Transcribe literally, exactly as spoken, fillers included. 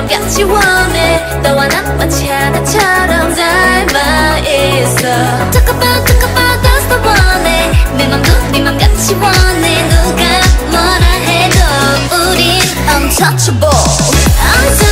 맘같이 원해 너와 난 마치 하나처럼 닮아있어 Talk about, talk about, that's the one 내 맘도 네 맘같이 원해 누가 뭐라 해도 우린 untouchable